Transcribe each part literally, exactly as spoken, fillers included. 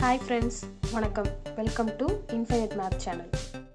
Hi friends, வணக்கம். Welcome to Infinite Math Channel.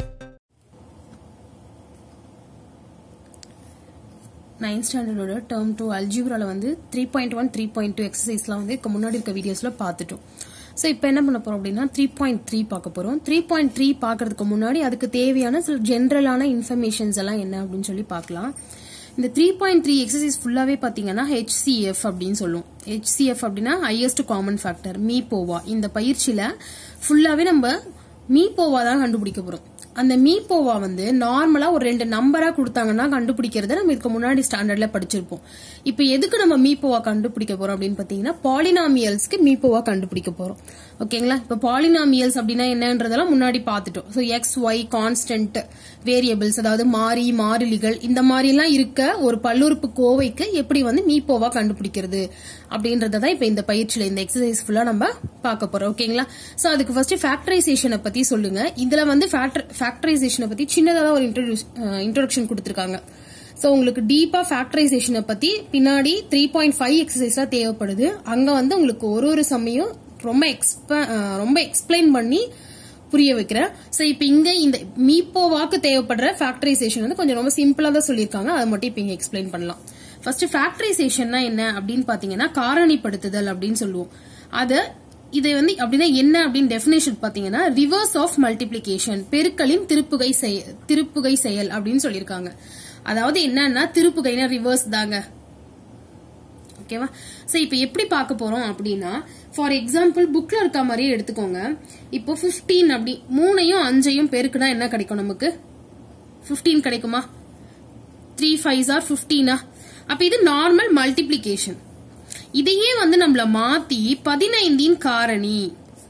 ninth ஸ்டாண்டர்டோட term two அல்ஜிப்ரால வந்து three point one three point two எக்ஸசைஸ்லாம் வந்து இதுக்கு முன்னாடி இருக்க வீடியோஸ்ல பார்த்துட்டோம். ஸோ இப்போ என்ன பண்ண போறோம் அப்படின்னா த்ரீ பாயிண்ட் த்ரீ பார்க்க போறோம். த்ரீ பாயிண்ட் த்ரீ பார்க்கறதுக்கு முன்னாடி அதுக்கு தேவையான சில ஜென்ரலான இன்ஃபர்மேஷன்ஸ் எல்லாம் என்ன அப்படின்னு சொல்லி பார்க்கலாம். இந்த த்ரீ பாயிண்ட் த்ரீ எக்ஸசைஸ் ஃபுல்லாவே பாத்தீங்கன்னா ஹெச்சிஎஃப் அப்படின்னு சொல்லுவோம். ஹெச்சிஎஃப் அப்படின்னா ஹையஸ்ட் காமன் ஃபேக்டர் மீபோவா. இந்த பயிற்சியில ஃபுல்லாவே நம்ம மீபோவா தான் கண்டுபிடிக்க போறோம். அந்த மீபோவா வந்து நார்மலா ஒரு ரெண்டு நம்பரா கொடுத்தாங்கன்னா கண்டுபிடிக்கிறத நம்ம இதுக்கு முன்னாடி ஸ்டாண்டர்ட்ல படிச்சிருப்போம். இப்ப எதுக்கு நம்ம மீபோவா கண்டுபிடிக்க போறோம் அப்படின்னு பாத்தீங்கன்னா பாலினாமியல்ஸ்க்கு மீபோவா கண்டுபிடிக்க போறோம். ஓகேங்களா? இப்ப பாலினாமியல்ஸ் அப்படின்னா என்னன்றதெல்லாம் முன்னாடி பாத்துட்டோம். So X Y constant variables, அதாவது மாறி மாறிலிகள், இந்த மாதிரி எல்லாம் இருக்க ஒரு பல்லுறுப்பு கோவைக்கு எப்படி வந்து மீபோவா கண்டுபிடிக்கிறது அப்படின்றதான் இப்ப இந்த பயிற்சியில இந்த எக்ஸசைஸ் ஃபுல்லா நம்ம பார்க்க போறோம். ஓகேங்களா? சோ அதுக்கு ஃபர்ஸ்ட் ஃபேக்டரைசேஷனை பத்தி சொல்லுங்க. இதுல வந்து ஃபேக்டரைசேஷனை பத்தி சின்னதாக ஒரு இன்ட்ரோடக்ஷன் கொடுத்திருக்காங்க. சோ உங்களுக்கு டீப்பா ஃபேக்டரைசேஷனை பத்தி பின்னாடி த்ரீ பாயிண்ட் ஃபைவ் எக்ஸசைஸா தேவைப்படுது. அங்க வந்து உங்களுக்கு ஒரு ஒரு சமயம் ரொம்ப ரொம்ப எக்ஸ்பிளைன் பண்ணி புரிய வைக்கிறேன். சோ இப்ப இங்க இந்த மீபோவாக்கு தேவைப்படுற ஃபேக்டரைசேஷன் வந்து கொஞ்சம் ரொம்ப சிம்பிளா தான் சொல்லியிருக்காங்க. அதை மட்டும் இப்ப இங்க எக்ஸ்பிளைன் பண்ணலாம். ஃபர்ஸ்ட் ஃபேக்டரைசேஷன்னா என்ன அப்படின்னு பாத்தீங்கன்னா காரணிப்படுத்துதல் அப்படின்னு சொல்லுவோம். அத இது வந்து அப்படின்னா என்ன அப்படின்னு டெபினேஷன் பாத்தீங்கன்னா ரிவர்ஸ் ஆஃப் மல்டிபிளிகேஷன், பெருக்கலின் திருப்புகை செயல் திருப்புகை செயல் அப்படின்னு சொல்லியிருக்காங்க. அதாவது என்னன்னா திருப்புகைனா ரிவர்ஸ் தாங்க. ஓகேவா? சோ இப்ப எப்படி பார்க்க போறோம் அப்படின்னா ஃபார் எக்ஸாம்பிள் புக்ல இருக்க மாதிரியே எடுத்துக்கோங்க. இப்போ பிப்டீன் அப்படி மூணையும் அஞ்சையும் பெருக்குனா என்ன கிடைக்கும்? நமக்கு பிப்டீன் கிடைக்குமா? த்ரீ ஃபைவ் ஆர் பிப்டீனா? அப்ப இது நார்மல் மல்டிபிளிகேஷன். இதையே வந்து நம்மள மாத்தி பதினைந்தின் காரணி,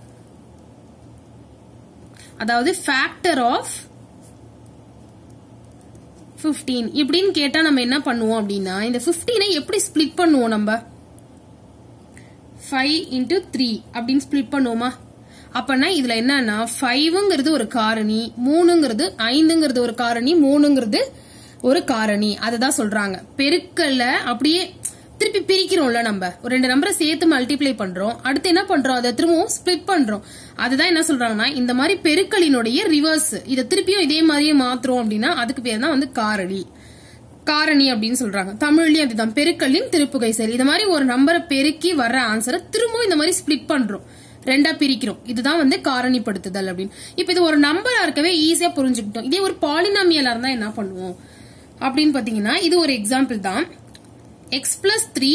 அதாவது ஃபேக்டர் ஆஃப் பிப்டீன் இப்படின்னு கேட்டா நம்ம என்ன பண்ணுவோம் அப்படின்னா இந்த பிப்டீனை எப்படி ஸ்பிளிட் பண்ணுவோம்? நம்ம ஃபைவ் இன்டூ த்ரீ அப்படின்னு ஸ்பிளிட் பண்ணுவோமா? அப்பனா இதுல என்னன்னா ஃபைவ்ங்கிறது ஒரு காரணி, மூணுங்கிறது ஐந்துங்கிறது ஒரு காரணி, மூணுங்கிறது ஒரு காரணி. அததான் சொல்றாங்க. பெருக்கல்ல அப்படியே திருப்பி பிரிக்கிறோம்ல, நம்ம ஒரு ரெண்டு நம்பரை சேர்த்து மல்டிப்ளை பண்றோம், அடுத்து என்ன பண்றோம்? அதை திரும்பவும் ஸ்பிளிட் பண்றோம். அதுதான் என்ன சொல்றாங்கன்னா இந்த மாதிரி பெருக்கலினுடைய ரிவர்ஸ், இதை திருப்பியும் இதே மாதிரியே மாத்துறோம் அப்படின்னா அதுக்கு பேர் தான் வந்து காரணி காரணி அப்படின்னு சொல்றாங்க. தமிழ்லயும் அதுதான் பெருக்கலின் திருப்புகை செயல். இந்த மாதிரி ஒரு நம்பரை பெருக்கி வர்ற ஆன்சரை திரும்பவும் இந்த மாதிரி ஸ்பிளிட் பண்றோம், ரெண்டா பிரிக்கிறோம். இதுதான் வந்து காரணிப்படுத்துதல் அப்படின்னு. இப்ப இது ஒரு நம்பரா இருக்கவே ஈஸியா புரிஞ்சுக்கிட்டோம். இதே ஒரு பாலினாமியலா இருந்தா என்ன பண்ணுவோம் அப்படின்னு பாத்தீங்கன்னா இது ஒரு எக்ஸாம்பிள் தான். x plus three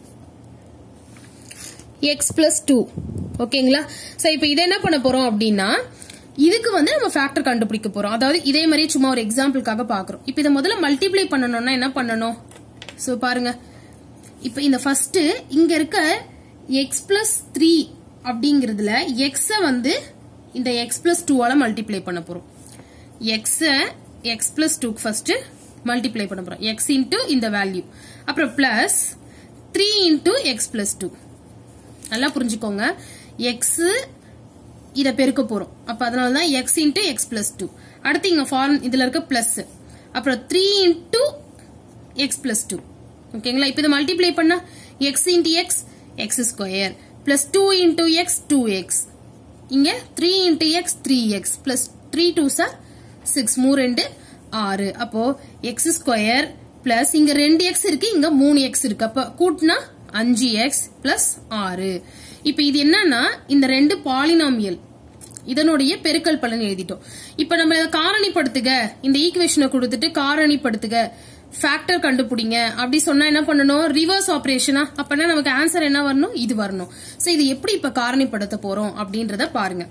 x plus two. ஓகேங்களா? சோ இப்போ இதை என்ன பண்ண போறோம் அப்படின்னா இதுக்கு வந்து நம்ம ஃபேக்டர் கண்டுபிடிக்க போறோம். அதாவது இதே மாதிரி சும்மா ஒரு எக்ஸாம்பிளுக்காக பாக்குறோம். இப்போ இதை முதல்ல மல்டிப்ளை பண்ணணும்னா என்ன பண்ணணும்? சோ பாருங்க, இப்போ இந்த ஃபர்ஸ்ட் இங்க இருக்க x plus த்ரீ அப்படிங்கிறதுல x வந்து இந்த x plus டூ ஆல மல்டிப்ளை பண்ண போறோம். x x plus two first multiply பண்ண போறோம். x இன்டூ இந்த வேல்யூ, அப்புறம் plus three into X plus two. நல்லா புரிஞ்சுக்கோங்க. x இத பெருக்க போறோம். அப்ப அதனாலதான் x into X plus two. அடுத்து இங்க ஃபார்ம் இதுல இருக்க பிளஸ், அப்புறம் three into X plus two. ஓகேங்களா? இப்ப இதை மல்டிப்ளை பண்ணா x into X X square plus two into X two X, இங்க three into X three X plus three two are six, மூணு ரெண்டு ஆறு. அப்போ எக்ஸ் ஸ்கொயர் பிளஸ் இங்க ரெண்டு எக்ஸ் இருக்கு, இங்க மூணு எக்ஸ் இருக்கு. அப்ப கூட்டினா அஞ்சு எக்ஸ் பிளஸ் ஆறு. இப்ப இது என்னன்னா இந்த ரெண்டு பாலினாமியல் இதனுடைய பெருக்கல் பலன் எழுதிட்டோம். இப்ப நம்ம காரணிப்படுத்துக, இந்த ஈக்குவேஷனை கொடுத்துட்டு காரணிப்படுத்துக, ஃபேக்டர் கண்டுபிடிங்க அப்படி சொன்னா என்ன பண்ணணும்? ரிவர்ஸ் ஆபரேஷனா? அப்பனா நமக்கு ஆன்சர் என்ன வரணும்? இது வரணும். சோ இது எப்படி இப்ப காரணிப்படுத்த போறோம் அப்படின்றத பாருங்க.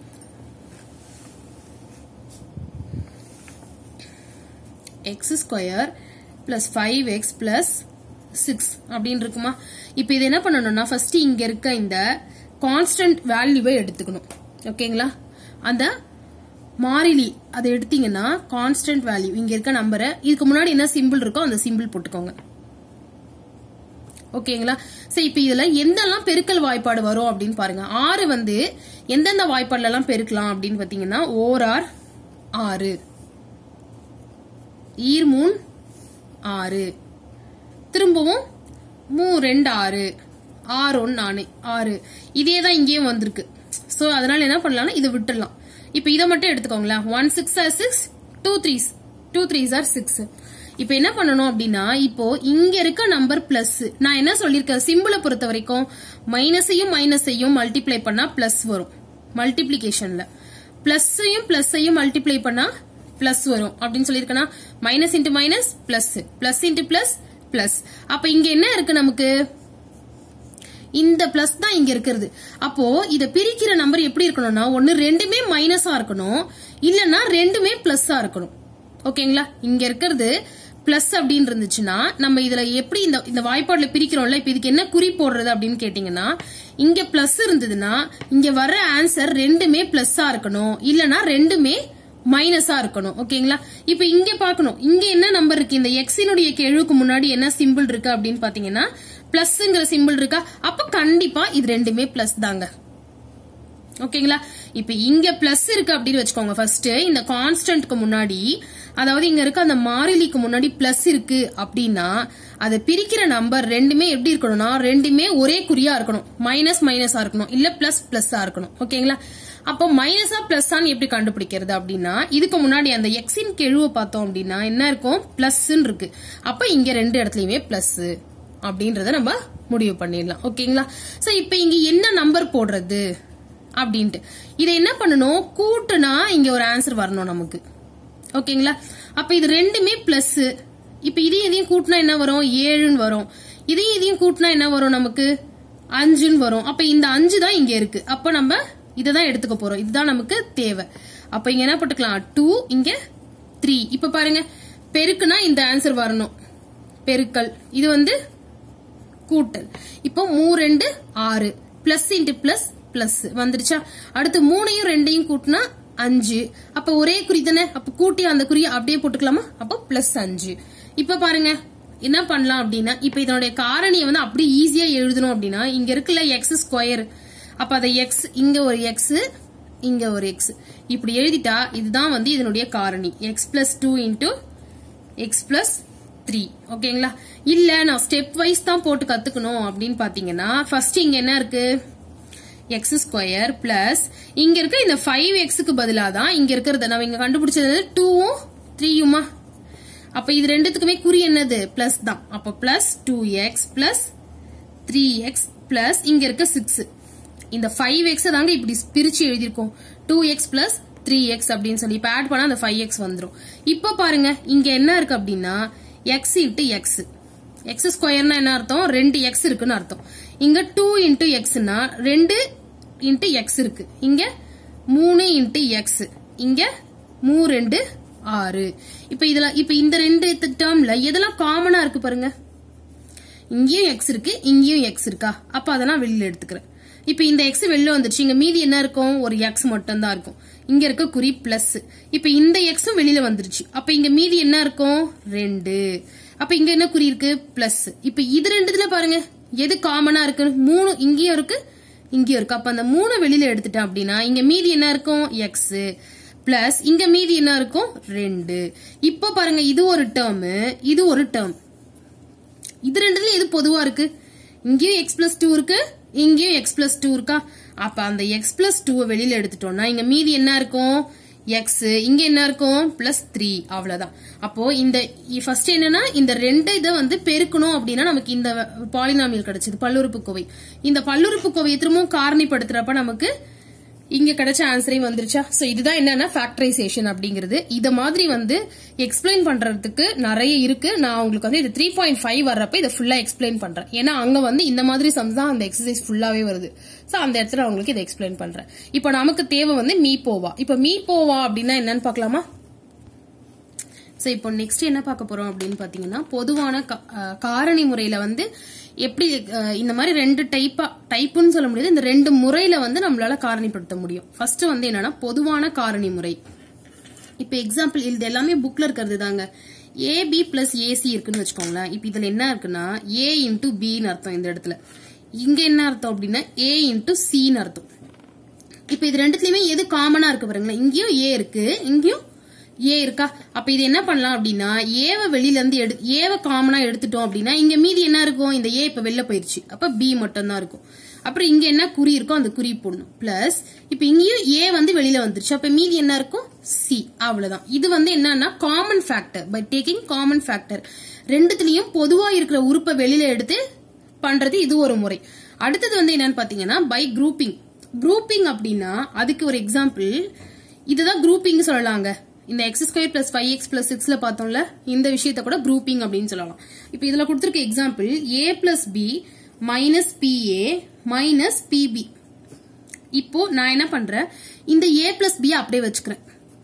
X square plus five X plus six அப்படின்னு இருக்குமா? இப்ப இது என்ன பண்ணணும்னா ஃபர்ஸ்ட் இங்க இருக்க இந்த கான்ஸ்டன்ட் வேல்யூவை எடுத்துக்கணும். ஓகேங்களா? அந்த மாறிலி அதை எடுத்தீங்கன்னா கான்ஸ்டன்ட் வேல்யூ இங்க இருக்க நம்பரை இதுக்கு முன்னாடி என்ன சிம்பிள் இருக்கோ அந்த சிம்பிள் போட்டுக்கோங்க. ஓகேங்களா? சரி, இப்ப இதுல எந்தெல்லாம் பெருக்கல் வாய்ப்பாடு வரும் அப்படின்னு பாருங்க. ஆறு வந்து எந்தெந்த வாய்ப்பாடுல எல்லாம் பெருக்கலாம் அப்படின்னு பாத்தீங்கன்னா ஓர் ஆர் ஆறு, ஈர் மூன் ஆறு, திரும்பவும் மூ ரெண்டு ஆறு, ஆறு ஒன்னு ஆறு. இதேதான் இங்கேயும் வந்திருக்கு. சோ அதனால என்ன பண்ணலாம்னா இதை விட்டுடலாம். இப்ப இதை மட்டும் எடுத்துக்கோங்களேன். One six or six, two threes two threes or six. இப்ப என்ன பண்ணணும் அப்படின்னா இப்போ இங்க இருக்க நம்பர் பிளஸ். நான் என்ன சொல்லிருக்கேன், சிம்பிளை பொறுத்த வரைக்கும் மைனஸையும் மைனஸையும் மல்டிப்ளை பண்ணா பிளஸ் வரும். மல்டிபிளிகேஷன்ல பிளஸ்ஸையும் பிளஸ்ஸையும் மல்டிப்ளை பண்ணா பிளஸ் வரும் அப்படின்னு சொல்லிருக்கேன்னா, minus into minus plus, plus into plus plus. அப்ப இங்க என்ன இருக்கு நமக்கு, இந்த பிளஸ் தான் இங்க இருக்கிறது. அப்போ இத பிரிக்கிற நம்பர் எப்படி இருக்கணும்னா, ஒன்னு ரெண்டுமே மைனஸா இருக்கணும், இல்லன்னா ரெண்டுமே பிளஸ்ஸா இருக்கணும். ஓகேங்களா? இங்க இருக்கிறது பிளஸ் அப்படின்னு இருந்துச்சுன்னா நம்ம இதுல எப்படி இந்த இந்த வாய்ப்பாடுல பிரிக்கிறோம்ல, இப்ப இதுக்கு என்ன குறி போடுறது அப்படின்னு கேட்டீங்கன்னா, இங்க பிளஸ் இருந்ததுன்னா இங்க வர்ற ஆன்சர் ரெண்டுமே பிளஸ்ஸா இருக்கணும், இல்லனா ரெண்டுமே மைனஸா இருக்கணும். ஓகேங்களா? இப்ப இங்க பாக்கணும், இங்க என்ன நம்பர் இருக்கு, இந்த எக்ஸினுடைய கெழுவுக்கு முன்னாடி என்ன சிம்பிள் இருக்கு அப்படின்னு பாத்தீங்கன்னா பிளஸ்ங்கிற சிம்பிள் இருக்கா. அப்ப கண்டிப்பா இது ரெண்டுமே பிளஸ் தாங்க. ஓகேங்களா? இப்ப இங்க பிளஸ் இருக்கு அப்படின்னு வச்சுக்கோங்க. ஃபர்ஸ்ட் இந்த கான்ஸ்டன்ட்க்கு முன்னாடி, அதாவது இங்க இருக்க அந்த மாறிலிக்கு முன்னாடி பிளஸ் இருக்கு அப்படின்னா அதை பிரிக்கிற நம்பர் ரெண்டுமே எப்படி இருக்கணும்னா, ரெண்டுமே ஒரே குறியா இருக்கணும். மைனஸ் மைனஸா இருக்கணும், இல்ல பிளஸ் பிளஸ்ஸா இருக்கணும். ஓகேங்களா? அப்போ மைனஸா பிளஸ்ஸான்னு எப்படி கண்டுபிடிக்கிறது அப்படின்னா, இதுக்கு முன்னாடி அந்த எக்ஸின் கெழுவை பார்த்தோம் அப்படின்னா என்ன இருக்கும், பிளஸ் இருக்கு. அப்ப இங்க ரெண்டு இடத்துலயுமே பிளஸ் அப்படின்றத நம்ம முடிவு பண்ணிடலாம். ஓகேங்களா? சோ இப்ப இங்க என்ன நம்பர் போடுறது அப்படின்ட்டு இதை என்ன பண்ணணும், கூட்டுனா இங்க ஒரு ஆன்சர் வரணும் நமக்கு. ஓகேங்களா? அப்ப இது ரெண்டுமே பிளஸ். இப்ப இதையும் இதையும் கூட்டினா என்ன வரும், ஏழுன்னு வரும். இதையும் இதையும் கூட்டினா என்ன வரும் நமக்கு, அஞ்சுன்னு வரும். அப்ப இந்த அஞ்சு தான் இங்க இருக்கு. அப்ப நம்ம இததான் எடுத்துக்க போறோம், இதுதான் நமக்கு தேவை. அப்ப இங்க என்ன போட்டுக்கலாம், டூ, இங்க த்ரீ. இப்ப பாருங்க, பெருக்குனா இந்த ஆன்சர் வரணும், பெருக்கல். இது வந்து கூட்டல். இப்போ மூ ரெண்டு ஆறு, பிளஸ் இன்டு பிளஸ் பிளஸ் வந்துருச்சா. அடுத்து மூணையும் ரெண்டையும் கூட்டினா அஞ்சு. அப்ப ஒரே குறி தானே, அப்ப கூட்டி அந்த குறிய அப்படியே போட்டுக்கலாமா, அப்போ பிளஸ் அஞ்சு. இப்ப பாருங்க என்ன பண்ணலாம் அப்படின்னா, இப்ப இதனுடைய காரணியை வந்து அப்படி ஈஸியா எழுதணும் அப்படின்னா, இங்க இருக்குல்ல எக்ஸ் ஸ்கொயர், அப்ப அதை எக்ஸ், இங்க ஒரு எக்ஸ், இங்க ஒரு எக்ஸ், இப்படி எழுதிட்டா இதுதான் வந்து இதனுடைய காரணி. X plus two into X plus three. ஓகேங்களா? இல்ல நான் ஸ்டெப் வைஸ் தான் போட்டு கத்துக்கணும் அப்படின்னு பாத்தீங்கன்னா, ஃபர்ஸ்ட் இங்க என்ன இருக்கு, எக்ஸ் ஸ்கொயர் பிளஸ் இங்க இருக்க இந்த ஃபைவ் எக்ஸுக்கு பதிலா தான் இங்க இருக்கிறத நம்ம இங்க கண்டுபிடிச்சது டூவும் த்ரீயுமா. அப்ப இது ரெண்டுத்துக்குமே குறி என்னது, பிளஸ் தான். அப்ப plus two X plus three X plus இங்க இருக்க சிக்ஸ். இந்த ஃபைவ் எக்ஸ் தாங்க இப்படி பிரிச்சு எழுதிருக்கோம், two X plus three X அப்படின்னு சொல்லி. இப்ப ஆட் பண்ணா அந்த ஃபைவ் எக்ஸ் வந்துடும். இப்ப பாருங்க இங்க என்ன இருக்கு அப்படின்னா, எக்ஸ் இன்ட்டு எக்ஸ். எக்ஸ் ஸ்கொயர்னா என்ன அர்த்தம், ரெண்டு எக்ஸ் இருக்குன்னு அர்த்தம். இங்க டூ இன்டூ எக்ஸ்னா ரெண்டு இன்ட்டு எக்ஸ் இருக்கு. இங்க மூணு இன்ட்டு எக்ஸ், இங்க மூ ரெண்டு ஆறு. இப்ப இதுல இப்ப இந்த ரெண்டு டேர்ம்ல எதெல்லாம் காமனா இருக்கு பாருங்க, இங்கேயும் எக்ஸ் இருக்கு, இங்கேயும் எக்ஸ் இருக்கா. அப்ப அதெல்லாம் வெளியில எடுத்துக்கிறேன். இப்ப இந்த எக்ஸ் வெளில வந்துருச்சு, இங்க மீதி என்ன இருக்கும், ஒரு எக்ஸ் மட்டும் தான் இருக்கும். இங்க இருக்க குறி பிளஸ். இப்ப இந்த எக்ஸும் வெளியில வந்துருச்சு, அப்ப இங்க மீதி என்ன இருக்கும், ரெண்டு. அப்ப இங்க என்ன குறி இருக்கு, பிளஸ். இப்ப இது ரெண்டுல பாருங்க எது காமனா இருக்கு, மூணு இங்கேயும் இருக்கு, இங்கேயும் இருக்கு. அப்ப அந்த மூணு வெளியில எடுத்துட்டேன் அப்படின்னா இங்க மீதி என்ன இருக்கும், எக்ஸ் பிளஸ் இங்க மீதி என்ன இருக்கும், ரெண்டு. இப்ப பாருங்க இது ஒரு டேர்ம், இது ஒரு டேர்ம். இது ரெண்டுல எது பொதுவா இருக்கு, இங்கேயும் எக்ஸ் பிளஸ் டூ இருக்கு, இங்கேயும் எக்ஸ் பிளஸ் டூ இருக்கா. அப்ப அந்த எக்ஸ் பிளஸ் டூ வெளியில எடுத்துட்டோம்னா இங்க மீதி என்ன இருக்கும், எக்ஸ், இங்க என்ன இருக்கும், பிளஸ் த்ரீ. அவ்வளவுதான். அப்போ இந்த ஃபர்ஸ்ட் என்னன்னா, இந்த ரெண்டு இதை வந்து பெருக்கணும் அப்படின்னா நமக்கு இந்த பாலினாமியல் கிடைச்சது, பல்லுறுப்புக்கோவை. இந்த பல்லுறுப்புக்கோவையை திரும்பவும் காரணிப்படுத்துறப்ப நமக்கு இங்க கிடைச்ச ஆன்சரே வந்துருச்சா. சோ இதுதான் என்னன்னா ஃபேக்டரைசேஷன் அப்படிங்கிறது. இத மாதிரி வந்து எக்ஸ்பிளைன் பண்றதுக்கு நிறைய இருக்கு. நான் உங்களுக்கு வந்து இது த்ரீ பாயிண்ட் ஃபைவ் வர்றப்ப இதை ஃபுல்லா எக்ஸ்பிளைன் பண்றேன். ஏன்னா அங்க வந்து இந்த மாதிரி சம்ஸ் தான் அந்த எக்ஸசைஸ் ஃபுல்லாவே வருது. சோ அந்த இடத்துல உங்களுக்கு இதை எக்ஸ்பிளைன் பண்றேன். இப்ப நமக்கு தேவை வந்து மீ போவா. இப்ப மீ போவா அப்படின்னா என்னன்னு பாக்கலாமா. சோ இப்போ நெக்ஸ்ட் என்ன பார்க்க போறோம் அப்படின்னு பாத்தீங்கன்னா, பொதுவான காரணி முறையில வந்து எப்படி இந்த மாதிரி ரெண்டு டைப்பா டைப்புன்னு சொல்ல முடியாது, இந்த ரெண்டு முறையில வந்து நம்மளால காரணிப்படுத்த முடியும். ஃபர்ஸ்ட் வந்து என்னன்னா பொதுவான காரணி முறை. இப்ப எக்ஸாம்பிள் இது எல்லாமே புக்ல இருக்கிறது தாங்க. ஏபி பிளஸ் ஏசி இருக்குன்னு வச்சுக்கோங்களேன். இப்ப இதுல என்ன இருக்குன்னா ஏ இன்டூ பின்னு அர்த்தம். இந்த இடத்துல இங்க என்ன அர்த்தம் அப்படின்னா ஏ இன்டூ சின்னு அர்த்தம். இப்ப இது ரெண்டுத்துலயுமே எது காமனா இருக்கு பாருங்களேன், இங்கேயும் ஏ இருக்கு, இங்கேயும் ஏ இருக்கா. அப்ப இது என்ன பண்ணலாம் அப்படின்னா, ஏவை வெளியில இருந்து ஏவை காமனா எடுத்துட்டோம் அப்படின்னா இங்க மீதி என்ன இருக்கும், இந்த ஏ இப்ப வெளில போயிருச்சு, அப்ப பி மட்டும் தான் இருக்கும். அப்புறம் இங்க என்ன குறி இருக்கோ அந்த குறி போடணும் பிளஸ் இப்ப இங்கேயும் ஏ வந்து வெளியில வந்துருச்சு அப்ப மீதி என்ன இருக்கும் சி அவ்வளவுதான். இது வந்து என்னன்னா common factor by taking common factor. ரெண்டுத்துலயும் பொதுவா இருக்கிற உறுப்பை வெளியில எடுத்து பண்றது இது ஒரு முறை. அடுத்தது வந்து என்னன்னு பாத்தீங்கன்னா பை குரூப்பிங். குரூப்பிங் அப்படின்னா அதுக்கு ஒரு எக்ஸாம்பிள் இதுதான் குரூப்பிங் சொல்லலாங்க. இந்த X square plus five X plus சிக்ஸ்ல பார்த்தோம்ல இந்த விஷயத்த கூட குரூப்பிங் அப்படின்னு சொல்லலாம். இப்ப இதுல கொடுத்திருக்க example A plus B minus B A minus B B. இப்போ நான் என்ன பண்றேன் இந்த ஏ பிளஸ் பி அப்படியே வச்சுக்கிறேன்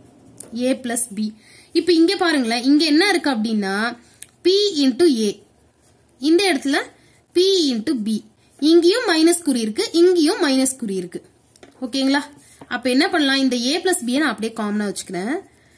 ஏ பிளஸ் பி. இப்ப இங்க பாருங்களேன் இங்க என்ன இருக்கு அப்படின்னா பி இன்டு ஏ, இந்த இடத்துல பி இன்டு பி, இங்கேயும் மைனஸ் குறி இருக்கு இங்கேயும் மைனஸ் குறி இருக்கு. ஓகேங்களா? அப்ப என்ன பண்ணலாம் இந்த ஏ பிளஸ் பி நான் அப்படியே காமனா வச்சுக்கிறேன்.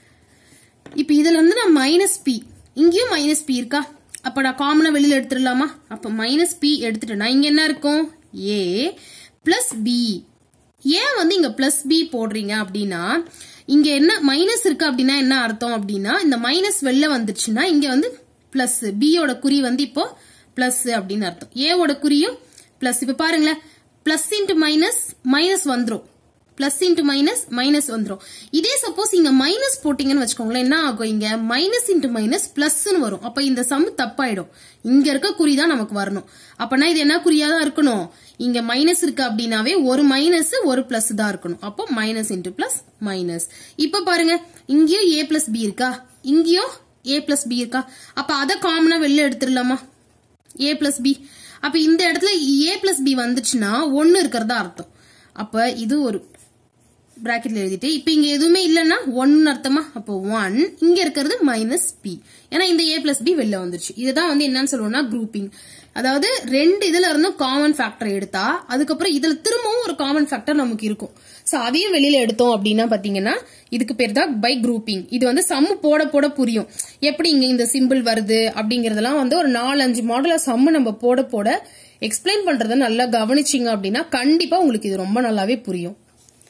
இப்ப இதுல வந்து நான் மைனஸ் பி, இங்கேயும் மைனஸ் பி இருக்கா, அப்ப நான் காமனா வெளியில எடுத்துடலாமா? அப்ப மைனஸ் பி எடுத்துட்டேன்னா இங்க என்ன இருக்கும் ஏ பிளஸ் பி. ஏன் வந்து இங்க பிளஸ் பி போடுறீங்க அப்படின்னா இங்க என்ன மைனஸ் இருக்கு அப்படின்னா என்ன அர்த்தம் அப்படின்னா இந்த மைனஸ் வெளில வந்துருச்சுன்னா இங்க வந்து பிளஸ், பியோட குறி வந்து இப்போ பிளஸ் அப்படின்னு அர்த்தம், ஏவோட குறியும் பிளஸ். இப்ப பாருங்களேன் பிளஸ் இன்டு மைனஸ் மைனஸ் வந்துரும், பிளஸ் இன்டு மைனஸ் மைனஸ் வந்துரும். இதே சப்போஸ் இங்க மைனஸ் போட்டீங்கன்னு வச்சுக்கோங்களேன் என்ன ஆகும் இங்க மைனஸ் இன்டு மைனஸ் பிளஸ்ன்னு வரும். அப்ப இந்த சம் தப்பாயிடும். இங்க இருக்க குறி தான் நமக்கு வரணும். அப்பனா இது என்ன குறியா தான் இருக்கணும், இங்க மைனஸ் இருக்கு அப்படின்னாவே ஒரு மைனஸ் ஒரு பிளஸ் தான் இருக்கணும். அப்போ மைனஸ் இன்டு பிளஸ் மைனஸ். இப்ப பாருங்க இங்கேயும் ஏ பிளஸ் பி இருக்கா, இங்கேயும் ஏ பிளஸ் பி இருக்கா, அப்ப அதை காமனா வெளில எடுத்துடலாமா ஏ பிளஸ் பி. அப்ப இந்த இடத்துல ஏ பிளஸ் பி வந்துச்சுன்னா ஒன்னு இருக்கிறதா அர்த்தம். அப்ப இது ஒரு பிராக்கெட்ல எழுதிட்டு இப்ப இங்க எதுவுமே இல்லன்னா ஒன்னு அர்த்தமா, அப்போ ஒன், இங்க இருக்கிறது மைனஸ் பி, ஏன்னா இந்த ஏ பிளஸ் பி வெளில வந்துருச்சு. இதுதான் வந்து என்னன்னு சொல்லுவோம்னா குரூப்பிங். அதாவது ரெண்டு இதுல இருந்தும் காமன் ஃபேக்டர் எடுத்தா அதுக்கப்புறம் இதுல திரும்பவும் ஒரு காமன் ஃபேக்டர் நமக்கு இருக்கும். சோ அதையும் வெளியில எடுத்தோம் அப்படின்னா பாத்தீங்கன்னா இதுக்கு பேர் தான் பை குரூப்பிங். இது வந்து சம் போட போட புரியும் எப்படி இங்க இந்த சிம்பிள் வருது அப்படிங்கறதெல்லாம் வந்து ஒரு நாலு அஞ்சு மாடல சம் நம்ம போட போட எக்ஸ்பிளைன் பண்றத நல்லா கவனிச்சிங்க அப்படின்னா கண்டிப்பா உங்களுக்கு இது ரொம்ப நல்லாவே புரியும்.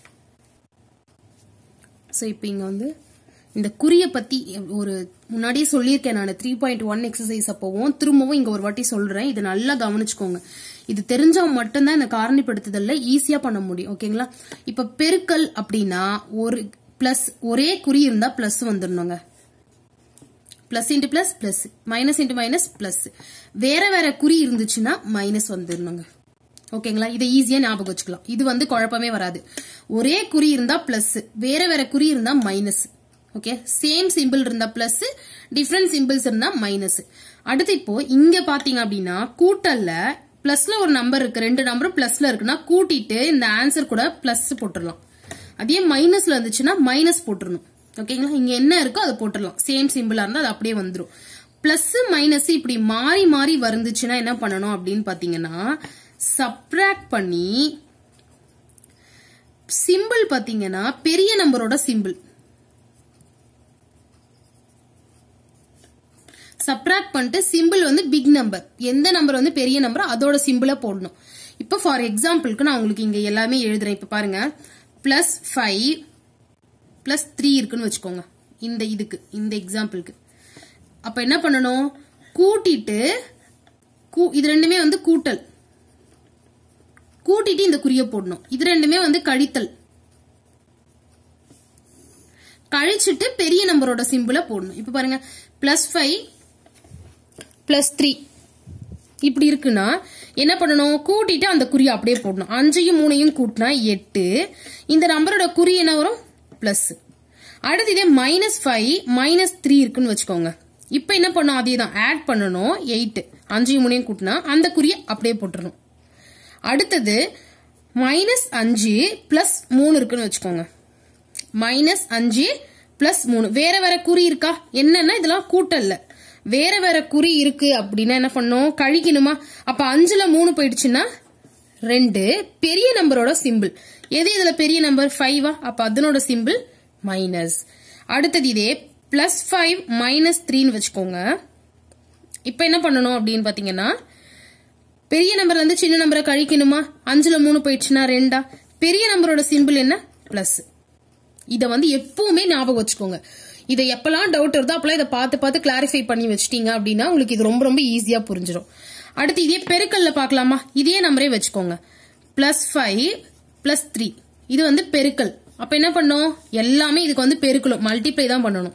சோ இப்போ இங்க வந்து இந்த குறிய பத்தி ஒரு முன்னாடியே சொல்லியிருக்கேன் நான் த்ரீ பாயிண்ட் ஒன் எக்ஸசைஸ் அப்பவும் திரும்பவும் இங்க ஒரு வாட்டி சொல்றேன். இது நல்லா கவனிச்சுக்கோங்க. இது தெரிஞ்சா மட்டும்தான் இந்த காரணிப்படுத்துதல்ல ஈஸியா பண்ண முடியும். ஓகேங்களா? இப்ப பெருக்கல் அப்படின்னா ஒரு பிளஸ் ஒரே குறி இருந்தா பிளஸ் வந்துடணுங்க. Plus into plus plus, minus into minus plus, வேற வேற குறி இருந்துச்சுன்னா மைனஸ் வந்துடணுங்க. ஓகேங்களா? இதை ஈஸியா ஞாபகம் வச்சுக்கலாம். இது வந்து குழப்பமே வராது. ஒரே குறி இருந்தா பிளஸ், வேற வேற குறி இருந்தா மைனஸ். ஓகே, சேம் சிம்பிள் இருந்தா பிளஸ், டிஃபரண்ட் சிம்பிள்ஸ் இருந்தா மைனஸ். அடுத்து இப்போ இங்க பாத்தீங்க அப்படின்னா கூட்டல்ல பிளஸ்ல ஒரு நம்பர் இருக்கு, ரெண்டு நம்பரும் பிளஸ்ல இருக்குன்னா கூட்டிட்டு இந்த ஆன்சர் கூட பிளஸ் போட்டுடலாம். அதே மைனஸ்ல இருந்துச்சுன்னா மைனஸ் போட்டுடணும். ஓகேங்களா? இங்க என்ன இருக்கோ அதை போட்டுடலாம். சேம் சிம்பிளா இருந்தா அது அப்படியே வந்துடும். பிளஸ் மைனஸ் இப்படி மாறி மாறி வந்துச்சுன்னா என்ன பண்ணணும் அப்படின்னு பாத்தீங்கன்னா சப்ட்ராக்ட் பண்ணி சிம்பிள் பாத்தீங்கன்னா பெரிய நம்பரோட சிம்பிள் சப்ட்ராக்ட் பண்ணிட்டு சிம்பிள் வந்து பிக் நம்பர், எந்த நம்பர் வந்து பெரிய நம்பர் அதோட சிம்பிள போடணும். இப்ப ஃபார் எக்ஸாம்பிளுக்கு நான் உங்களுக்கு இங்க எல்லாமே எழுதுறேன். இப்ப பாருங்க பிளஸ் ஃபைவ் பிளஸ் த்ரீ இருக்குன்னு வச்சுக்கோங்க இந்த இதுக்கு இந்த எக்ஸாம்பிளுக்கு. அப்ப என்ன பண்ணணும் கூட்டிட்டு இது ரெண்டுமே வந்து கூட்டல், கூட்டிட்டு இந்த குறிய போடணும். இது ரெண்டுமே வந்து கழித்தல், கழிச்சிட்டு பெரிய நம்பரோட சிம்பிள போடணும். இப்ப பாருங்க பிளஸ் ஃபைவ் பிளஸ் த்ரீ இப்படி இருக்குன்னா என்ன பண்ணணும் கூட்டிட்டு அந்த குறியை அப்படியே போடணும். அஞ்சையும் மூணையும் கூட்டினா எட்டு, இந்த நம்பரோட குறி என்ன வரும் பிளஸ். அடுத்து இதே மைனஸ் ஃபைவ் மைனஸ் த்ரீ இருக்குன்னு வச்சுக்கோங்க. இப்ப என்ன பண்ணும் அதே தான் ஆட் பண்ணணும், எயிட், அஞ்சையும் மூணையும் கூட்டினா அந்த குறியை அப்படியே போட்டுடணும். அடுத்தது மைனஸ் அஞ்சு பிளஸ் மூணு இருக்குன்னு வச்சுக்கோங்க. மைனஸ் அஞ்சு பிளஸ் மூணு வேற வேற குறி இருக்கா, என்னன்னா இதெல்லாம் கூட்டல்ல வேற வேற குறி இருக்கு அப்படின்னா என்ன பண்ணும் கழிக்கணுமா. அப்ப அஞ்சுல மூணு போயிடுச்சுன்னா ரெண்டு, பெரிய நம்பரோட சிம்பிள் எது இதுல பெரிய நம்பர் ஃபைவா, அப்ப அதனோட சிம்பிள் மைனஸ். அடுத்தது இதே பிளஸ் ஃபைவ் மைனஸ் த்ரீன்னு வச்சுக்கோங்க. இப்ப என்ன பண்ணணும் அப்படின்னு பாத்தீங்கன்னா பெரிய நம்பர்ல இருந்து சின்ன நம்பரை கழிக்கணுமா, அஞ்சுல மூணு போயிடுச்சுன்னா ரெண்டா, பெரிய நம்பரோட சிம்பிள் என்ன பிளஸ். இத வந்து எப்பவுமே ஞாபகம் வச்சுக்கோங்க. இதை எப்பெல்லாம் டவுட் வருதோ அப்பெல்லாம் இதை பார்த்து பார்த்து கிளாரிஃபை பண்ணி வச்சிட்டீங்க அப்படின்னா உங்களுக்கு இது ரொம்ப ரொம்ப ஈஸியா புரிஞ்சிடும். அடுத்து இதே பெருக்கல்ல பாக்கலாமா, இதே நம்பரே வச்சுக்கோங்க. பிளஸ் ஃபைவ் பிளஸ் த்ரீ இது வந்து பெருக்கல். அப்ப என்ன பண்ணும், எல்லாமே இதுக்கு வந்து பெருக்கலும் மல்டிப்ளை தான் பண்ணணும்.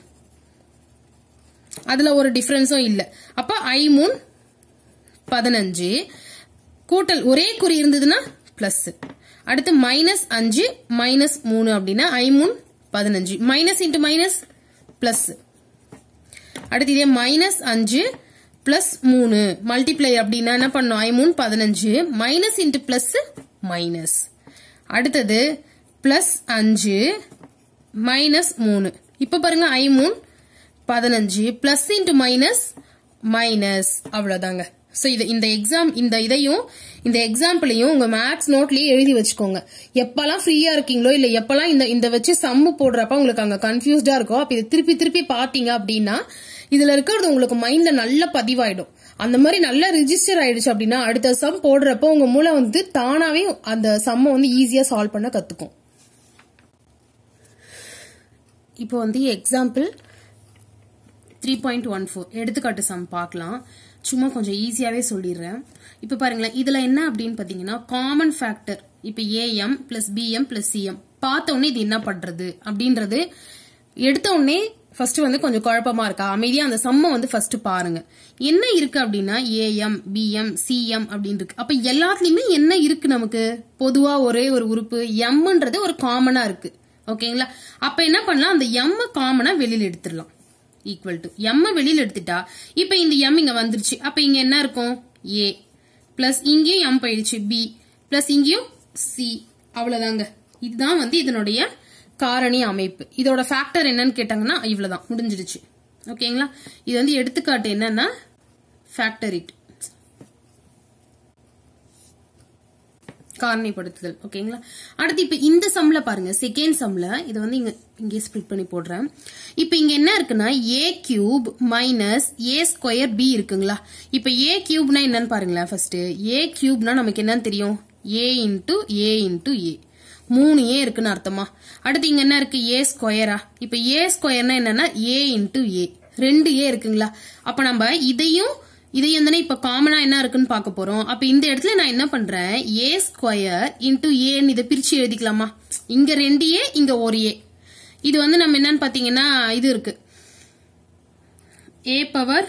அதுல ஒரு டிஃபரன்ஸும் இல்ல. அப்ப ஐ மூணு பதினஞ்சு கூட்டல் ஒரே குறி இருந்ததுன்னா பிளஸ். அடுத்து மைனஸ் அஞ்சு மைனஸ் மூணு அப்படின்னா ஐ மூணு பதினஞ்சு மைனஸ் இன்டு மைனஸ் பிளஸ். அடுத்து இதே மைனஸ் அஞ்சு பிளஸ் மூணு மல்டிப்ளை அப்படின்னா என்ன பண்ணும், ஐ மூணு பதினஞ்சு மைனஸ் இன்டு பிளஸ் மைனஸ். அடுத்தது பிளஸ் அஞ்சு மைனஸ் மூணு. இப்ப பாருங்க ஐ மூணு பதினஞ்சு பிளஸ் இன்டு மைனஸ் மைனஸ். அவ்வளவுதாங்க. சோ இது இந்த எக்ஸாம் இந்த இதையும் இந்த எக்ஸாம்பிளையும் உங்க மேத்ஸ் நோட்லயே எழுதி வச்சுக்கோங்க. எப்பெல்லாம் ஃப்ரீயா இருக்கீங்களோ இல்ல எப்பெல்லாம் இந்த இந்த வச்சு சம்மு போடுறப்ப உங்களுக்கு அங்க கன்ஃபியூஸ்டா இருக்கும், அப்ப இதை திருப்பி திருப்பி பாத்தீங்க அப்படின்னா இதுல இருக்கிறது உங்களுக்கு மைண்ட்ல நல்ல பதிவாயிடும். அந்த மாதிரி நல்லா ரிஜிஸ்டர் ஆயிடுச்சு அப்படின்னா அடுத்த சம் போடுறப்ப உங்க மூளை வந்து தானாவே அந்த சம்ம வந்து ஈஸியா சால்வ் பண்ண கத்துக்கும். இப்போ வந்து example three point one four எடுத்துக்காட்டு சம் பார்க்கலாம். சும்மா கொஞ்சம் ஈஸியாவே சொல்லிடுறேன். இப்ப பாருங்களேன், இதுல என்ன அப்படின்னு பாத்தீங்கன்னா காமன் ஃபேக்டர். இப்ப AM plus BM plus CM பார்த்த உடனே இது என்ன பண்றது அப்படின்றது எடுத்த உடனே ஃபர்ஸ்ட் வந்து கொஞ்சம் குழப்பமா இருக்கா, அமைதியா அந்த சம்ம வந்து ஃபர்ஸ்ட் பாருங்க. என்ன இருக்கு அப்படின்னா ஏஎம் பிஎம் சிஎம் அப்படின்னு இருக்கு. அப்ப எல்லாத்துலயுமே என்ன இருக்கு, நமக்கு பொதுவா ஒரே ஒரு உறுப்பு எம்ன்றது ஒரு காமனா இருக்கு. ஓகேங்களா? அப்ப என்ன பண்ணலாம், அந்த எம் காமனா வெளியில எடுத்துடலாம். ஈக்குவல் டு எம் வெளியில எடுத்துட்டா இப்ப இந்த எம் இங்க வந்துருச்சு. அப்ப இங்க என்ன இருக்கும், ஏ பிளஸ் இங்கேயும் எம் போயிடுச்சு, பி பிளஸ் இங்கேயும் சி. அவ்வளவுதாங்க. இதுதான் வந்து இதனுடைய காரணி அமைப்பு. இதோட ஃபேக்டர் என்னன்னு கேட்டாங்கன்னா இவ்வளவுதான், முடிஞ்சிருச்சு. ஓகேங்களா? இது வந்து எடுத்துக்காட்டு என்னன்னா ஃபேக்டர் இட், காரணிப்படுத்துதல். ஓகேங்களா? அடுத்து இப்ப இந்த சம்ல பாருங்க, செகண்ட் சம்ல இது வந்து இங்க இங்கே ஸ்பிளிட் பண்ணி போடுறேன். இப்ப இங்க என்ன இருக்குன்னா A cube minus A square B இருக்குங்களா. இப்ப ஏ கியூப்னா என்னன்னு பாருங்களேன். ஃபர்ஸ்ட் ஏ கியூப்னா நமக்கு என்னன்னு தெரியும், ஏ இன்டு ஏ இன்டு ஏ, மூணு ஏ இருக்குன்னு அர்த்தமா. அடுத்து இங்க என்ன இருக்கு, ஏ ஸ்கொயரா. இப்ப ஏ ஸ்கொயர்னா என்னன்னா ஏ இன்டு ஏ, ரெண்டு ஏ இருக்குங்களா. அப்ப நம்ம இதையும் இதையும் தானே இப்ப காமனா என்ன இருக்குன்னு பாக்க போறோம். அப்ப இந்த இடத்துல நான் என்ன பண்றேன், ஏ ஸ்கொயர் இன்டு ஏன்னு இதை பிரிச்சு எழுதிக்கலாமா. இங்க ரெண்டு ஏ இங்க ஒரு ஏ. இது வந்து நம்ம என்னன்னு பாத்தீங்கன்னா இது இருக்கு A power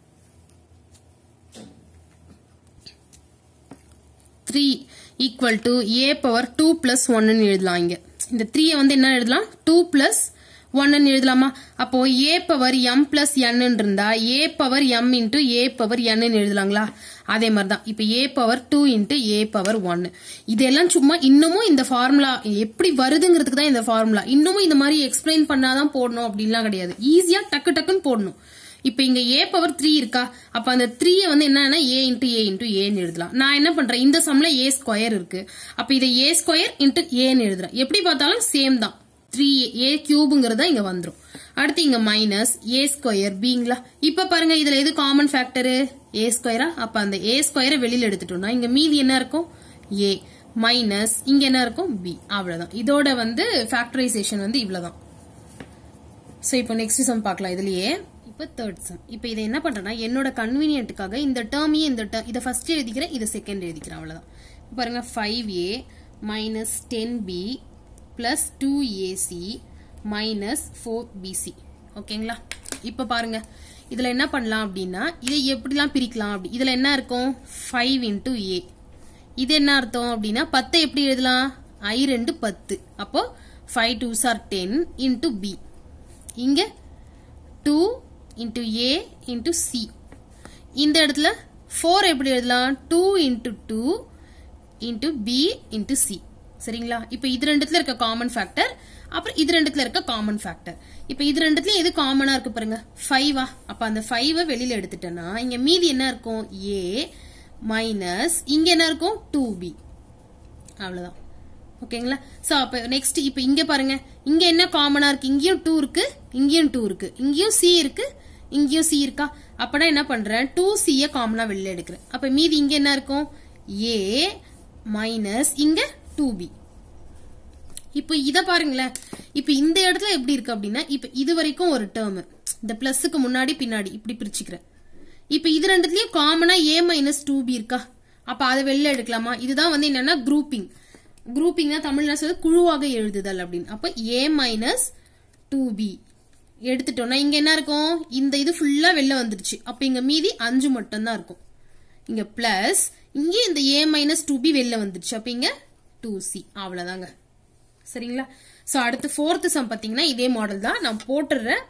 three equal to A power two plus ஒன்னு எழுதலாம். இங்க இந்த த்ரீயை வந்து என்ன எழுதலாம், டூ பிளஸ் ஒன்னு எழுதலாமா. அப்போ A power M plus N இருந்தா A power M into A power N எழுதலாங்களா. அதே மாதிரிதான் இப்ப A power two into A power ஒன்னு. இதெல்லாம் சும்மா இன்னமும் இந்த ஃபார்முலா எப்படி வருதுங்கிறதுக்கு தான் இந்த ஃபார்முலா. இன்னமும் இந்த மாதிரி எக்ஸ்பிளைன் பண்ணாதான் போடணும் அப்படின்லாம் கிடையாது, ஈஸியா டக்கு டக்குன்னு போடணும். இப்ப இங்க ஏ பவர் த்ரீ இருக்கா, அப்ப அந்த த்ரீயை வந்து என்னன்னா ஏ இன்டு ஏ இன்டு ஏன்னு எழுதலாம். நான் என்ன பண்றேன், இந்த சம்ல ஏ ஸ்கொயர் இருக்கு, அப்ப இதை ஏ ஸ்கொயர் இன்டு ஏன்னு எழுதுறேன். எப்படி பார்த்தாலும் சேம் தான், த்ரீ ஏ கியூப்ங்கிறதா இங்க வந்துரும். அடுத்து இங்க மைனஸ் ஏ ஸ்கொயர் பிங்களா. இப்ப பாருங்க இதுல எது காமன் ஃபேக்டரு, ஏ ஸ்கொயரா. அப்ப அந்த ஏ ஸ்கொயரை வெளியில எடுத்துட்டோம்னா இங்க மீதி என்ன இருக்கும், ஏ மைனஸ் இங்க என்ன இருக்கும், பி. அவ்வளவுதான். இதோட வந்து ஃபேக்டரைசேஷன் வந்து இவ்வளவுதான். சோ இப்போ நெக்ஸ்ட் சம் பார்க்கலாம். இதுலயே இப்ப தேர்ட் சம். இப்ப இதை என்ன பண்றேன்னா என்னோட கன்வீனியன்ட்டுக்காக இந்த டேர்மையே இந்த டேர்ம் இதை ஃபர்ஸ்ட் எழுதிக்கிறேன், இதை செகண்ட் எழுதிக்கிறேன். அவ்வளவுதான். பாருங்க five A minus ten B plus two AC minus four BC. ஓகேங்களா? இப்ப பாருங்க இதுல என்ன பண்ணலாம் அப்படின்னா இதை எப்படிலாம் பிரிக்கலாம். அப்படி இதுல என்ன இருக்கும், ஃபைவ் இன்டூ ஏ. இது என்ன அர்த்தம் அப்படின்னா பத்தை எப்படி எழுதலாம், ஐ ரெண்டு பத்து. அப்போ five two sir ten into B. இங்க two into A into C. இந்த இடத்துல ஃபோர் எப்படி எழுதலாம், two into two into B into C. சரிங்களா? இப்ப இது ரெண்டுத்துல இருக்க காமன் ஃபேக்டர், அப்புறம் இது ரெண்டுத்துல இருக்க காமன் ஃபேக்டர். இப்ப இது ரெண்டுத்துல எது காமனா இருக்கு பாருங்க, ஃபைவா. அப்ப அந்த ஃபைவ் வெளியில எடுத்துட்டேன்னா இங்க மீதி என்ன இருக்கும், ஏ மைனஸ் இங்க என்ன இருக்கும், டூ பி. அவ்வளவுதான். ஓகேங்களா? சோ அப்ப நெக்ஸ்ட் இப்ப இங்க பாருங்க, இங்க என்ன காமனா இருக்கு, இங்கேயும் டூ இருக்கு, இங்கேயும் டூ இருக்கு, இங்கேயும் சி இருக்கு, இங்கேயும் சி இருக்கா. அப்பனா என்ன பண்றேன், டூ சிய காமனா வெளியில எடுக்கிறேன். அப்ப மீதி இங்க என்ன இருக்கும், ஏ மைனஸ் இங்க டூ பி. இப்ப இத பாருங்களேன், இப்ப இந்த இடத்துல எப்படி இருக்கு அப்படின்னா இப்ப இது வரைக்கும் ஒரு டேர்ம், இந்த பிளஸ்க்கு முன்னாடி பின்னாடி இப்படி பிரிச்சுக்கிறேன். இப்ப இது ரெண்டுலயும் காமனா ஏ மைனஸ் டூ பி இருக்கா. அப்ப அதை வெளில எடுக்கலாமா? இதுதான் வந்து என்னன்னா குரூப்பிங். குரூப்பிங் தான் தமிழ்ல சொல்றது குழுவாக எழுதுதல் அப்படின்னு. அப்ப a மைனஸ் டூ பி எடுத்துட்டோம்னா இங்க என்ன இருக்கும்? இந்த இது ஃபுல்லா வெளில வந்துருச்சு. அப்ப இங்க மீதி அஞ்சு மட்டும் தான் இருக்கும். இங்க பிளஸ் இங்க இந்த a மைனஸ் டூ பி வெளில வந்துருச்சு. அப்ப இங்க டூ சி அவ்வளவுதாங்க. சரிங்களா? சோ அடுத்து ஃபோர்த் சம் பாத்தீங்கன்னா இதே மாடல் தான் நான் போட்டுறேன்.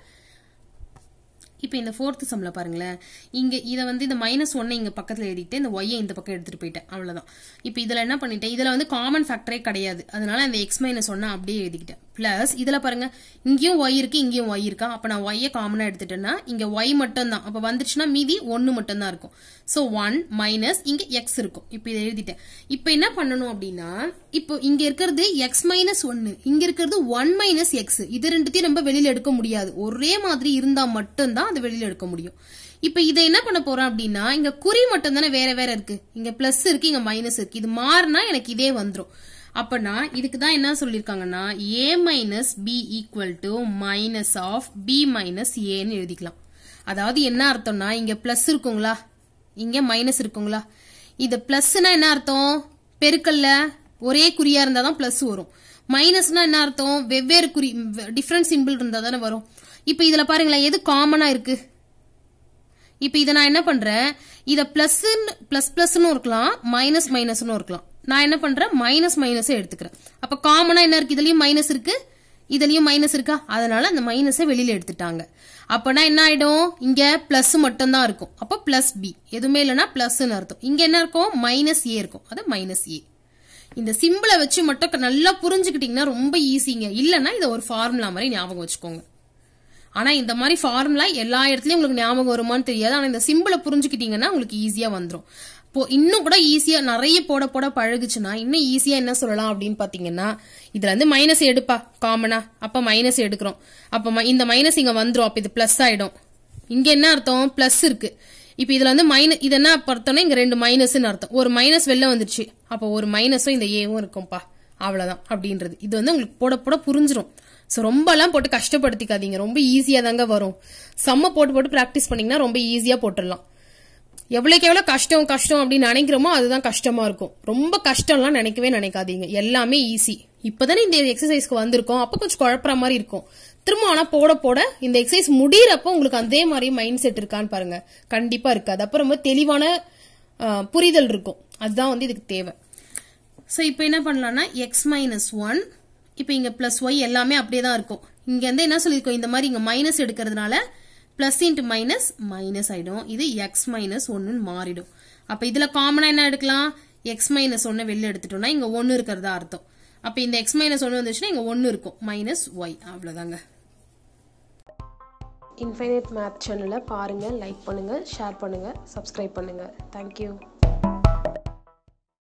இப்போ இந்த ஃபோர்த் சம்ல பாருங்களேன், இங்க இத வந்து இந்த மைனஸ் ஒன்னை இங்க பக்கத்துல எழுதிட்டு இந்த ஒய்யை இந்த பக்கம் எடுத்துட்டு போயிட்டேன். அவ்வளவுதான். இப்போ இதுல என்ன பண்ணிட்டேன், இதுல வந்து காமன் ஃபேக்டரே கிடையாது, அதனால அந்த எக்ஸ் மைனஸ் ஒன்னை அப்படியே எழுதிக்கிட்டேன். பிளஸ் இதுல பாருங்க இங்கேயும் ஒய் இருக்கு இங்கேயும் ஒய் இருக்கா, அப்ப நான் ஒய்யை காமனா எடுத்துட்டேன்னா இங்க ஒய் மட்டும் தான், அப்ப வந்துச்சுன்னா மீதி ஒன்னு மட்டும் தான் இருக்கும். சோ ஒன் மைனஸ் இங்க எக்ஸ் இருக்கும். இப்போ இதை எழுதிட்டேன். இப்போ என்ன பண்ணணும் அப்படின்னா, இப்போ இங்க இருக்கிறது எக்ஸ் மைனஸ் ஒன்னு, இங்க இருக்கிறது ஒன் மைனஸ் எக்ஸ், இது ரெண்டுத்தையும் நம்ம வெளியில எடுக்க முடியாது. ஒரே மாதிரி இருந்தா மட்டும்தான் அதை வெளியில எடுக்க முடியும். இப்ப இதை என்ன பண்ண போறோம் அப்படின்னா, இங்க குறி மட்டும் தானே வேற வேற இருக்கு, இங்க பிளஸ் இருக்கு இங்க மைனஸ் இருக்கு, இது மாறினா எனக்கு இதே வந்துரும். அப்பனா இதுக்கு தான் என்ன சொல்லிருக்காங்கன்னா a minus B equal to minus of B minus ஏன்னு எழுதிக்கலாம். அதாவது என்ன அர்த்தம்னா, இங்க பிளஸ் இருக்குங்களா இங்க மைனஸ் இருக்குங்களா, இது பிளஸ்னா என்ன அர்த்தம், பெருக்கல்ல ஒரே குறியா இருந்தா தான் பிளஸ் வரும். மைனஸ்னா என்ன அர்த்தம், வெவ்வேறு குறி டிஃபரன்ஸ் சிம்பிள் இருந்தா தானே வரும். இப்ப இதுல பாருங்களேன் எது காமனா இருக்கு. இப்ப இதை நான் என்ன பண்றேன், இத பிளஸ் பிளஸ் பிளஸ்னு இருக்கலாம் மைனஸ் மைனஸ்னு இருக்கலாம். நான் என்ன பண்றேன் மைனஸ் மைனஸ் எடுத்துக்கிறேன். அப்ப காமனா என்ன இருக்கு, இதுலயும் மைனஸ் இருக்கு இதுலயும் மைனஸ் இருக்கா, அதனால அந்த மைனஸை வெளியில எடுத்துட்டாங்க. அப்பனா என்ன ஆயிடும், இங்க பிளஸ் மட்டும் தான் இருக்கும். அப்ப பிளஸ் பி எதுவுமே இல்லைன்னா பிளஸ் அர்த்தம். இங்க என்ன இருக்கும் மைனஸ் ஏ இருக்கும், அது மைனஸ் ஏ. இந்த சிம்பிளை வச்சு மட்டும் நல்லா புரிஞ்சுக்கிட்டீங்கன்னா ரொம்ப ஈஸிங்க. இல்லைன்னா இதை ஒரு ஃபார்முலா மாதிரி ஞாபகம் வச்சுக்கோங்க. ஆனா இந்த மாதிரி ஃபார்முலா எல்லா இடத்துலயும் உங்களுக்கு ஞாபகம் வருமானு தெரியாது. ஆனா இந்த சிம்பிளை புரிஞ்சுக்கிட்டீங்கன்னா உங்களுக்கு ஈஸியா வந்துடும். இப்போ இன்னும் கூட ஈஸியா நிறைய போட போட பழகுச்சுன்னா இன்னும் ஈஸியா என்ன சொல்லலாம் அப்படின்னு பாத்தீங்கன்னா, இதுல இருந்து மைனஸ் எடுப்பா காமனா, அப்ப மைனஸ் எடுக்கிறோம், அப்ப இந்த மைனஸ் இங்க வந்துரும், அப்ப இது பிளஸ் ஆயிடும். இங்க என்ன அர்த்தம், பிளஸ் இருக்கு. இப்ப இதுல வந்து மைனஸ் இது என்ன அர்த்தம்னா இங்க ரெண்டு மைனஸ் அர்த்தம், ஒரு மைனஸ் வெளில வந்துருச்சு, அப்ப ஒரு மைனஸும் இந்த ஏவும் இருக்கும்பா, அவ்வளவுதான் அப்படின்றது. இது வந்து உங்களுக்கு போட போட புரிஞ்சிடும். சோ ரொம்ப எல்லாம் போட்டு கஷ்டப்படுத்திக்காதீங்க, ரொம்ப ஈஸியா தாங்க வரும். செம்ம போட்டு போட்டு பிராக்டிஸ் பண்ணீங்கன்னா ரொம்ப ஈஸியா போட்டுடலாம். எவ்வளவுக்கு எவ்வளவு கஷ்டம் கஷ்டம் அப்படின்னு நினைக்கிறோமோ அதுதான் கஷ்டமா இருக்கும். ரொம்ப கஷ்டம்லாம் நினைக்கவே நினைக்காதீங்க, எல்லாமே ஈஸி. இப்பதானே இந்த எக்ஸசைஸ்க்கு வந்திருக்கோம், அப்ப கொஞ்சம் குழப்பற மாதிரி இருக்கும். திரும்ப ஆனா போட போட இந்த எக்ஸசைஸ் முடியறப்ப உங்களுக்கு அதே மாதிரி மைண்ட் செட் இருக்கான்னு பாருங்க, கண்டிப்பா இருக்காது. அப்ப ரொம்ப தெளிவான புரிதல் இருக்கும், அதுதான் வந்து இதுக்கு தேவை. சோ இப்ப என்ன பண்ணலாம்னா எக்ஸ் மைனஸ் ஒன், இப்ப இங்க பிளஸ் ஒய் எல்லாமே அப்படியே தான் இருக்கும். இங்க வந்து என்ன சொல்லிருக்கோம், இந்த மாதிரி இங்க மைனஸ் எடுக்கிறதுனால பிளஸ் இன்டு மைனஸ் மைனஸ் ஆயிடும், இது எக்ஸ் மைனஸ் ஒன்னு மாறிடும். அப்ப இதுல காமனா என்ன எடுக்கலாம், எக்ஸ் மைனஸ் ஒன்னு வெளில எடுத்துட்டோம்னா இங்க ஒன்னு இருக்கிறதா அர்த்தம். அப்ப இந்த எக்ஸ் மைனஸ் ஒன்னு வந்துச்சுன்னா இங்க ஒன்னு இருக்கும், மைனஸ் ஒய், அவ்வளவுதாங்க. இன்ஃபைனைட் மேத் சேனலை பாருங்க, லைக் பண்ணுங்க, ஷேர் பண்ணுங்க, சப்ஸ்கிரைப் பண்ணுங்க. தேங்க்யூ.